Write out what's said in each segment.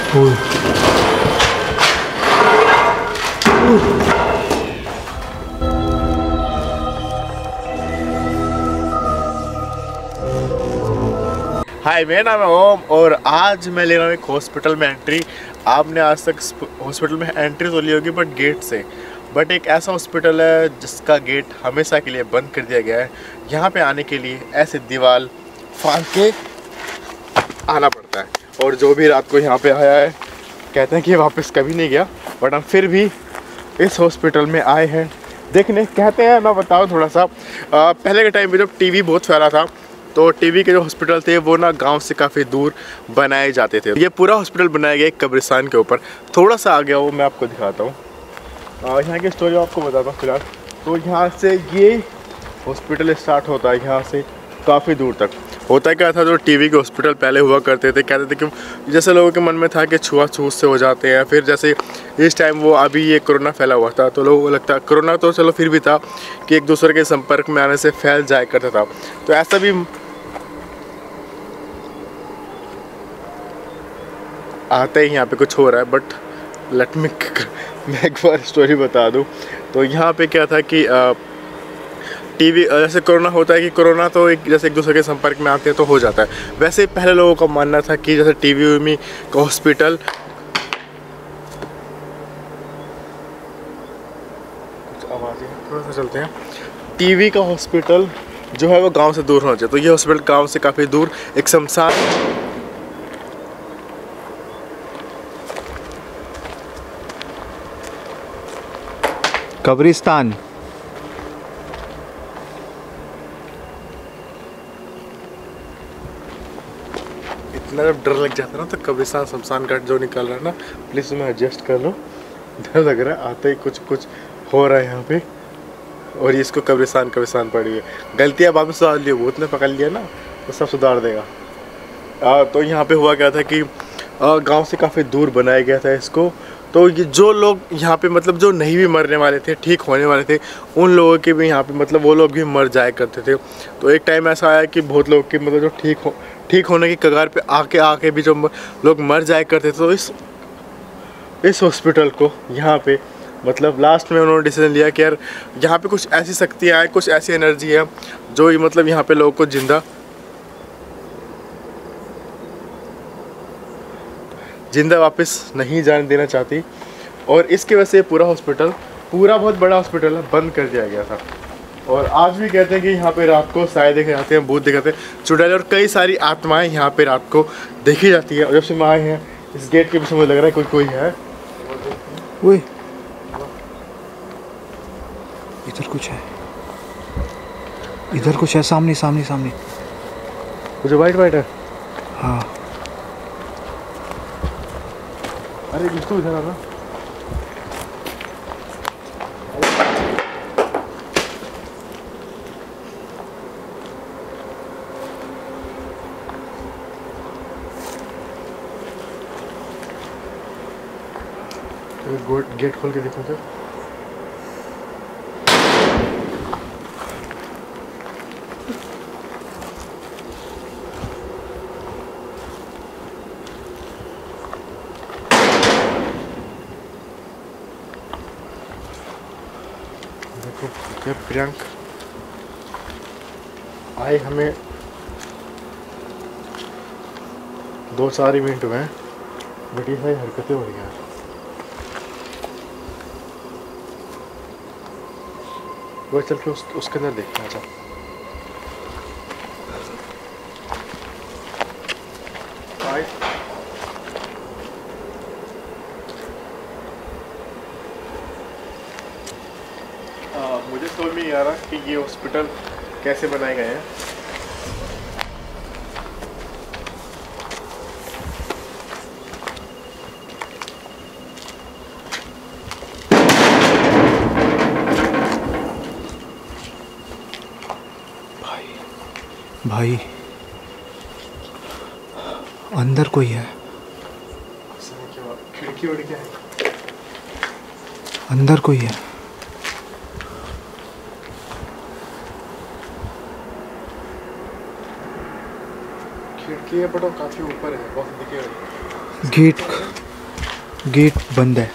हाय, मेरा नाम है ओम और आज मैं ले रहा हूँ एक हॉस्पिटल में एंट्री। आपने आज तक हॉस्पिटल में एंट्री तो ली होगी बट गेट से, बट एक ऐसा हॉस्पिटल है जिसका गेट हमेशा के लिए बंद कर दिया गया है। यहाँ पे आने के लिए ऐसे दीवार फाड़ के आना पड़ता है और जो भी रात को यहाँ पे आया है कहते हैं कि वापस कभी नहीं गया, बट हम फिर भी इस हॉस्पिटल में आए हैं देखने। कहते हैं, मैं बताऊँ थोड़ा सा, पहले के टाइम में जब टीवी बहुत फैला था तो टीवी के जो हॉस्पिटल थे वो ना गांव से काफ़ी दूर बनाए जाते थे। ये पूरा हॉस्पिटल बनाया गया एक कब्रिस्तान के ऊपर, थोड़ा सा आ गया वो मैं आपको दिखाता हूँ। यहाँ की स्टोरी आपको बताता हूँ फिलहाल। तो यहाँ से ये हॉस्पिटल स्टार्ट होता है, यहाँ से काफ़ी दूर तक। होता क्या था, जो टीवी के हॉस्पिटल पहले हुआ करते थे, कहते थे कि जैसे लोगों के मन में था कि छुआछूत से हो जाते हैं। फिर जैसे इस टाइम वो अभी ये कोरोना फैला हुआ था तो लोगों को लगता, कोरोना तो चलो फिर भी था कि एक दूसरे के संपर्क में आने से फैल जाया करता था, तो ऐसा भी आते ही यहाँ पे कुछ हो रहा है। बट लेट मी मैं एक बार स्टोरी बता दूँ। तो यहाँ पे क्या था कि टीवी जैसे कोरोना होता है कि कोरोना तो जैसे एक दूसरे के संपर्क में आते हैं तो हो जाता है। वैसे पहले लोगों का मानना था कि जैसे टीवी में का हॉस्पिटल, कुछ आवाज़ें थोड़ा सा चलते हैं, टीवी का हॉस्पिटल जो है वो गांव से दूर होना चाहिए। तो ये हॉस्पिटल गांव से काफ़ी दूर एक शमशान, कब्रिस्तान। इतना जब डर लग जाता है ना तो कब्रिस्तान शमशान घाट जो निकल रहा है ना, प्लीज़ तुम्हें एडजस्ट कर लो। डर लग रहा है, आते ही कुछ कुछ हो रहा है यहाँ पे। और ये इसको कब्रिस्तान पड़ी है। गलतियाँ बाद में सुधार लिया, भूत ने पकड़ लिया ना तो सब सुधार देगा। तो यहाँ पे हुआ क्या था कि गांव से काफ़ी दूर बनाया गया था इसको। तो ये जो लोग यहाँ पे मतलब जो नहीं भी मरने वाले थे, ठीक होने वाले थे, उन लोगों के भी यहाँ पे मतलब वो लोग भी मर जाया करते थे। तो एक टाइम ऐसा आया कि बहुत लोग के मतलब जो ठीक होने की कगार पे आके भी जो लोग मर जाया करते थे। तो इस हॉस्पिटल को यहाँ पे मतलब लास्ट में उन्होंने डिसीजन लिया कि यार यहाँ पे कुछ ऐसी शक्तियाँ हैं, कुछ ऐसी एनर्जी है जो मतलब यहाँ पे लोगों को जिंदा वापस नहीं जाने देना चाहती। और इसकी वजह से पूरा बहुत बड़ा हॉस्पिटल है, बंद कर दिया गया था। और आज भी कहते हैं कि यहाँ पे रात को साए देखे जाते हैं, भूत देखे जाते हैं, चुड़ैल और कई सारी आत्माएं यहाँ पे रात को देखी जाती है। और जब से हम आए हैं इस गेट के पीछे मुझे लग रहा है कोई है। ओए, इधर कुछ है, इधर कुछ है, सामने सामने सामने मुझे वाइट है। हाँ, अरे तो इधर आना। गेट खोल के देखो तो देखो क्या प्रियंक आए, हमें 2-4 मिनट हुए हैं बट ये सारी हरकतें हो रही हैं। वो चल के उसके अंदर देखते हैं। अच्छा, मुझे समझ में नहीं आ रहा कि ये हॉस्पिटल कैसे बनाए गए हैं। भाई अंदर कोई है, खिड़की है, अंदर कोई है। खिड़की है बट वो काफी ऊपर है, बहुत दिखे। गेट गेट बंद है।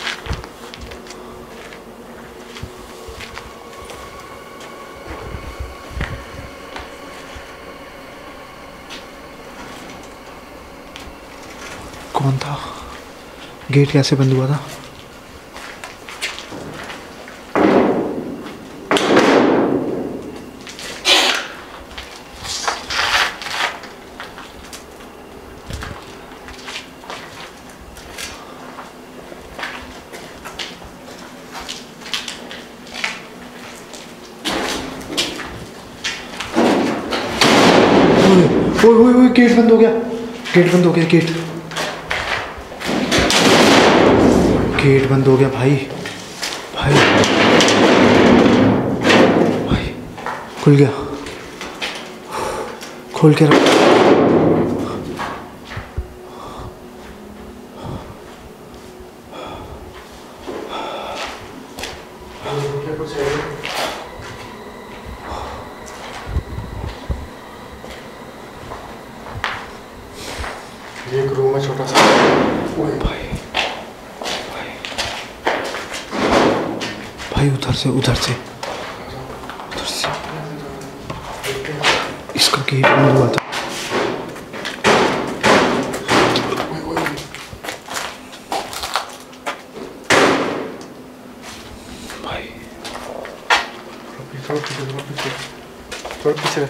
कौन था? गेट कैसे बंद हुआ था? ओए गेट बंद हो गया। गेट बंद हो गया। गेट बंद हो गया भाई। भाई खुल गया। खोल के रख। ये एक रूम है छोटा सा। भाई उधर से इसका गेट बंद हुआ था। भाई थोड़ा पीछे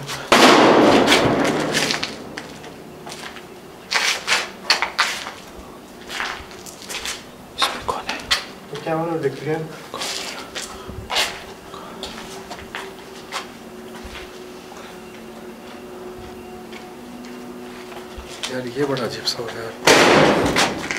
इसमें कौन है? तो क्या मतलब देख रहे हैं? यार ये बड़ा अजीब सा हो रहा है।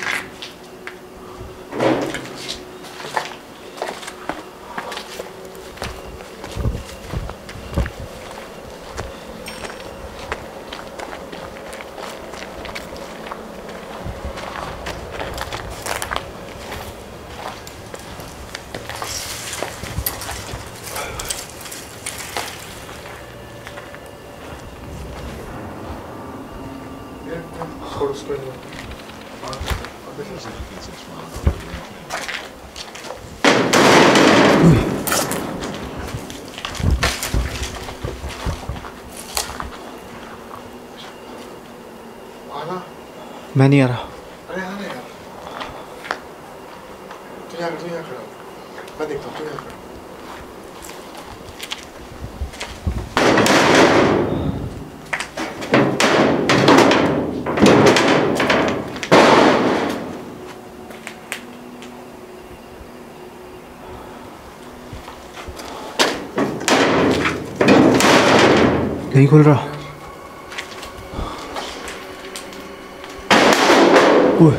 छोड़ उसको। आना। मैं नहीं आ रहा। अरे आना यार। तू यहाँ खड़ा हो। मैं देखता हूँ, तू यहाँ खड़ा हो। नहीं खुल रहा। ओए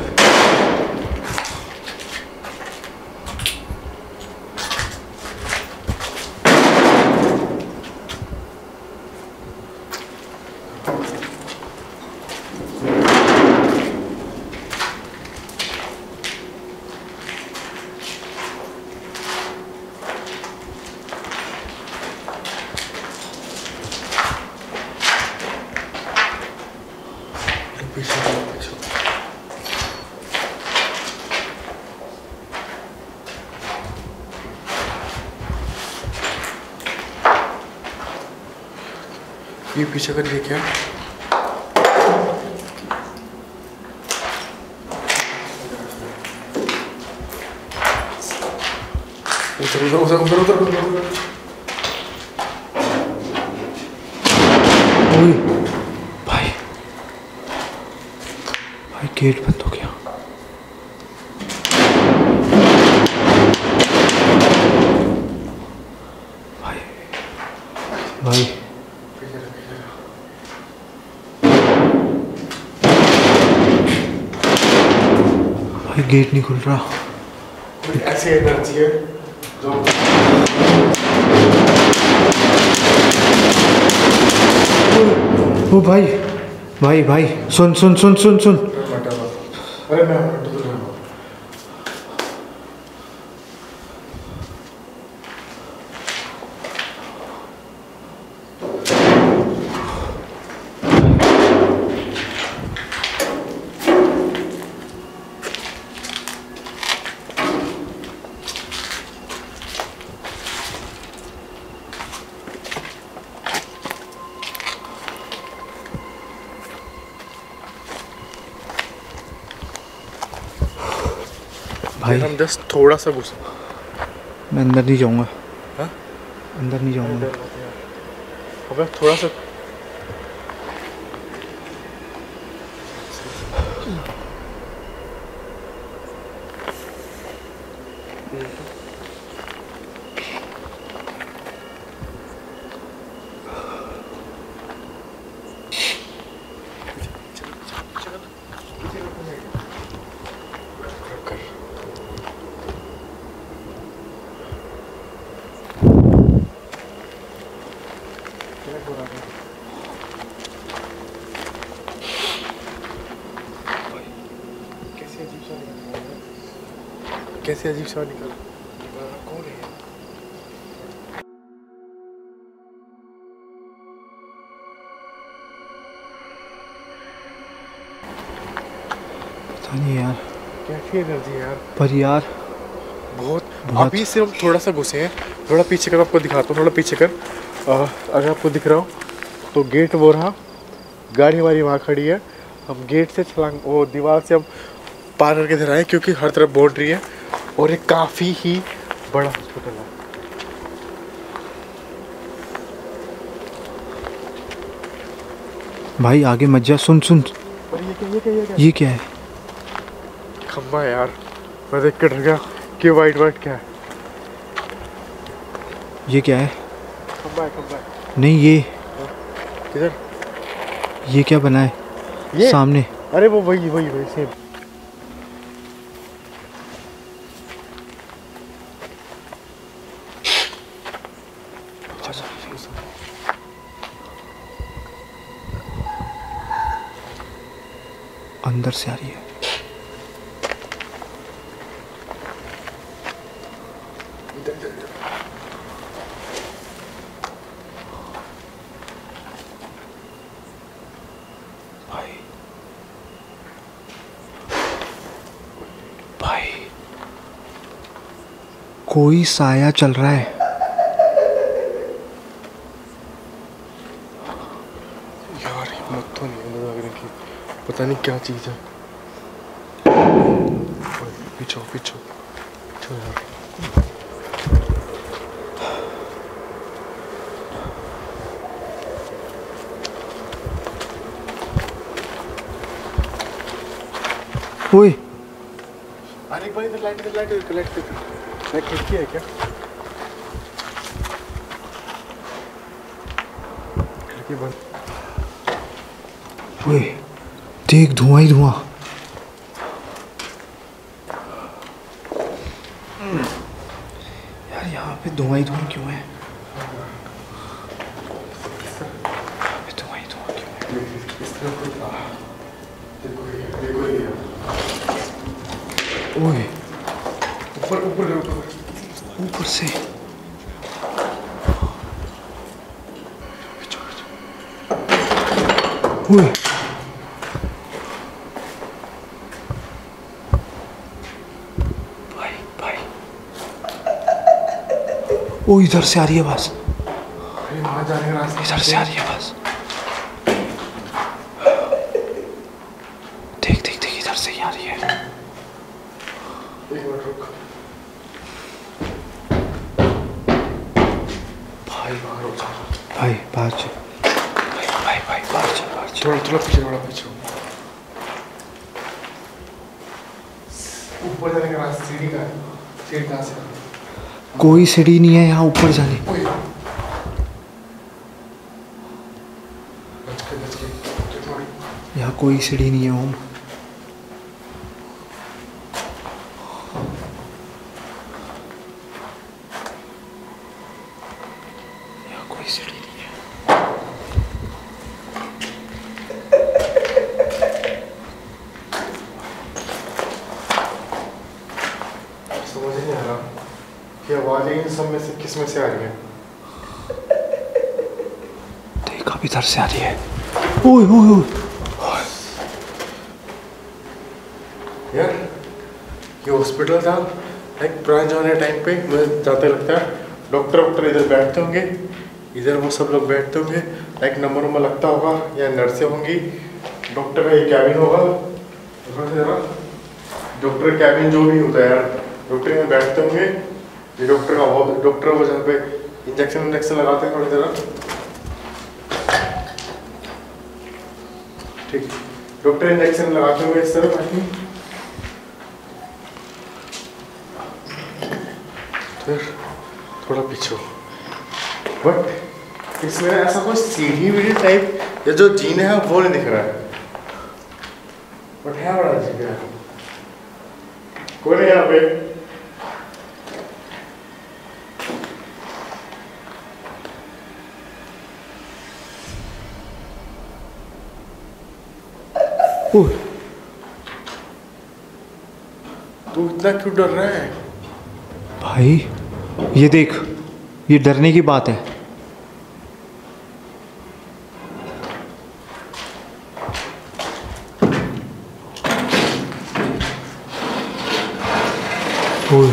ये पीछे कर ये क्या? उधर। ओए भाई गेट बंद हो गया। भाई गेट नहीं खुल रहा। ऐसे एनर्जी है जो ओ भाई सुन। अरे मैं भाई हम जस्ट थोड़ा सा घुसे। मैं अंदर नहीं जाऊंगा। हाँ? अंदर नहीं जाऊंगा। अबे थोड़ा सा कैसे अजीब सा निकल रहा कौन है? पता नहीं यार, कैसी एनर्जी है यार। पर यार बहुत। बहुत। अभी से हम थोड़ा सा घुसे हैं। थोड़ा पीछे कर, आपको दिखाता हूँ। थोड़ा पीछे कर। अगर आपको दिख रहा हो तो गेट वो रहा, गाड़ी हमारी वहाँ खड़ी है। हम गेट से छलांग वो दीवार से हम पार करके इधर आए, क्योंकि हर तरफ बाउंड्री है और ये काफ़ी ही बड़ा हॉस्पिटल है। भाई आगे मत जा। सुन सुन, और ये ये क्या है? खंबा है यार। मैं देख कर डर गया कि वाइट वाइट क्या है। ये क्या है? खंबा है। नहीं, ये किधर? ये क्या बना है ये सामने? अरे वो वही सेम। अंदर से आ रही है। भाई भाई कोई साया चल रहा है। यार हिम्मत तो नहीं है लगने की, पता नहीं क्या चीज़ है। पीछो यार। ओए अरे एक बार इधर लाइट खिड़की है क्या? खिड़की बंद। ओए देख, धुआं ही धुआं। यार यहाँ पे धुआं ही धुआं क्यों है? धुआं ही धुआं क्यों है? ओए ऊपर से। ओए भाई ओ इधर से आ रही है आवाज। वहाँ जाने का रास्ता इधर से आ रही है आवाज। देख इधर से ही आ रही है। एक मिनट रुक। भाई बाहर हो जा। भाई बाहर चल। भाई बाहर चल। थोड़ा पीछे। ऊपर जाने का रास्ता सीढ़ी का है। सीढ़ी कहाँ से? कोई सीढ़ी नहीं है यहाँ ऊपर जाने। यहाँ कोई सीढ़ी नहीं है ओम। यहाँ कोई सीढ़ी नहीं है। समझ नहीं आ रहा कि आवाज़ें इन सब में से किस में से आ रही है। देख अब इधर से आ रही है। ओए यार ये हॉस्पिटल था लाइक पुराने जमाने टाइम पे, मुझे जाते लगता है डॉक्टर इधर बैठते होंगे, इधर वो सब लोग बैठते होंगे, लाइक नंबर लगता होगा या नर्सें होंगी, डॉक्टर का ये कैबिन होगा। डॉक्टर कैबिन जो भी होता है यार, डॉक्टर में बैठते होंगे, ये डॉक्टर का डॉक्टर वो जहाँ पे इंजेक्शन लगाते हैं थोड़ी देर, ठीक, डॉक्टर इंजेक्शन लगाते हुए इस तरह ताकि फिर थोड़ा पीछे, बट इसमें ऐसा कोई सीढ़ी वीढ़ी टाइप या जो जीने है वो नहीं दिख रहा है, बट है बड़ा अजीब है। कौन है यहाँ पे? तू इतना क्यों डर रहा है भाई? ये देख, ये डरने की बात है। ओए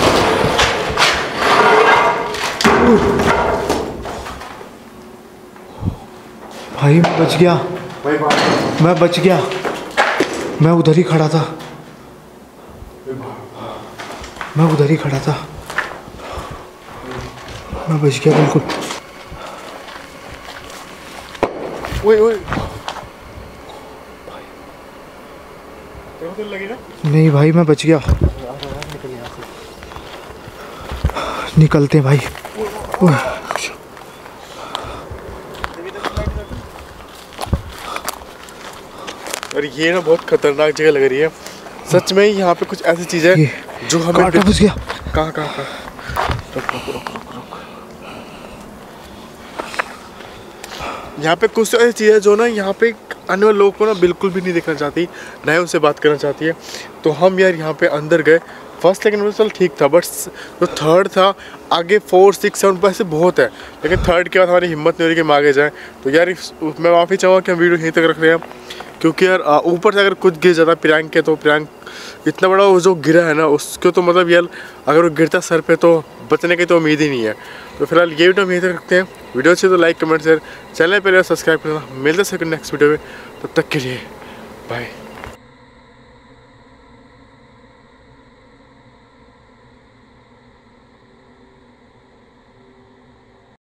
भाई मैं बच गया, भाई बात मैं बच गया, मैं उधर ही खड़ा था, मैं उधर ही खड़ा था, मैं बच गया बिल्कुल। ओए ओए तो लगी ना? नहीं भाई मैं बच गया, निकलते हैं भाई। ओए और ये ना बहुत खतरनाक जगह लग रही है सच में। यहाँ पे कुछ ऐसी चीजें जो हमें कांटा फंस गया। कहाँ कहाँ रुक रुक रुक रुक रुक। यहाँ पे कुछ ऐसी चीज़ें जो ना यहाँ पे आने वाले लोगों को ना बिल्कुल भी नहीं देखना चाहती, ना ही उनसे बात करना चाहती है। तो हम यार यहाँ पे अंदर गए, फर्स्ट सेकंड में चल ठीक था, बट जो थर्ड था आगे 4 6 7 पैसे बहुत है, लेकिन थर्ड के बाद हमारी हिम्मत नहीं हो रही कि हम आगे जाएँ। तो यार मैं माफ़ी चाहूँगा कि हम वीडियो यहीं तक रख रहे हैं, क्योंकि यार ऊपर से अगर कुछ गिर जाता प्रियांक के, तो प्रियांक इतना बड़ा वो जो गिरा है ना उसके, तो मतलब यार अगर वो गिरता सर पे तो बचने की तो उम्मीद ही नहीं है। तो फिलहाल ये वीडियो हम यहीं तक रखते हैं। वीडियो अच्छी तो लाइक कमेंट शेयर, चैनल पहले सब्सक्राइब करना। मिलते हैं नेक्स्ट वीडियो में, तब तक के लिए बाय।